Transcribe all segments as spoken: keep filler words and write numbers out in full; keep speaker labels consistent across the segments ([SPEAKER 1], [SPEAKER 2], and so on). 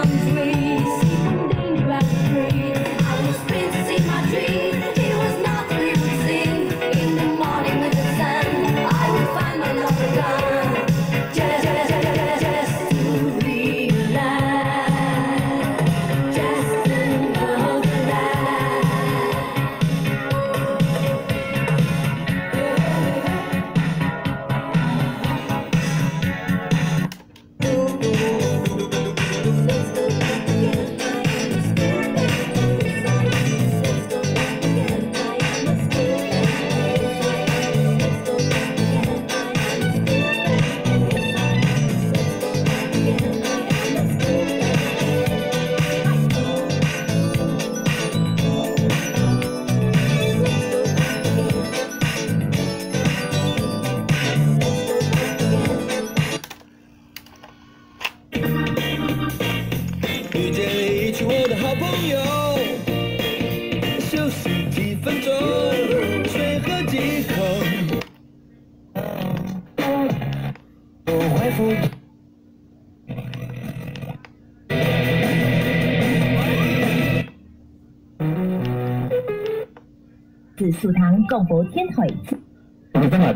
[SPEAKER 1] 子素堂供佛天腿
[SPEAKER 2] kita nggak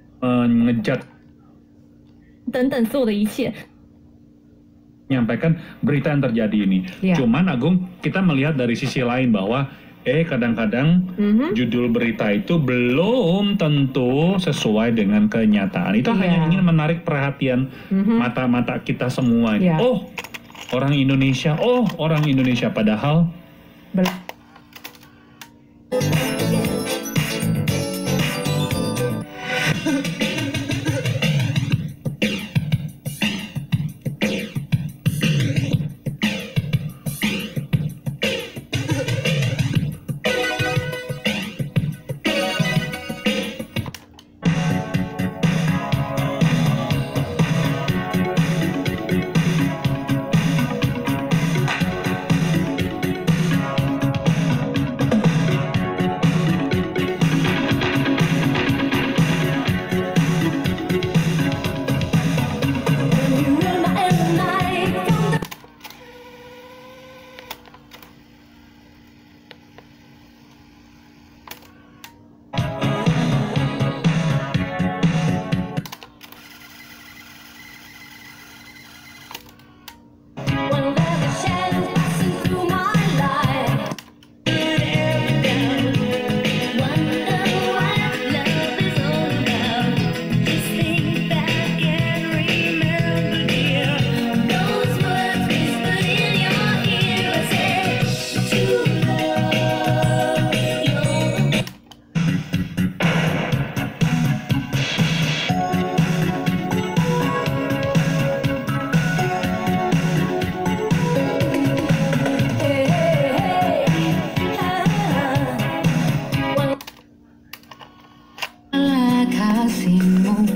[SPEAKER 2] ngejat
[SPEAKER 1] 等等所有的一切。
[SPEAKER 2] menyampaikan berita yang terjadi ini.
[SPEAKER 1] Ya.
[SPEAKER 2] Cuman Agung, kita melihat dari sisi lain bahwa eh kadang-kadang
[SPEAKER 1] mm-hmm.
[SPEAKER 2] judul berita itu belum tentu sesuai dengan kenyataan. Itu
[SPEAKER 1] Ya.
[SPEAKER 2] hanya ingin menarik perhatian
[SPEAKER 1] mm-hmm.
[SPEAKER 2] mata-mata kita semua.
[SPEAKER 1] Ya.
[SPEAKER 2] Oh, orang Indonesia. Oh, orang Indonesia. Padahal
[SPEAKER 1] Bel-
[SPEAKER 3] kasihmu